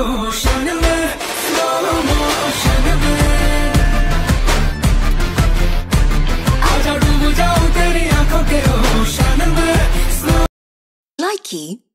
Ocean में, slow motion में। आजा डूब जाऊं तेरी आंखों के ओशन में। Likey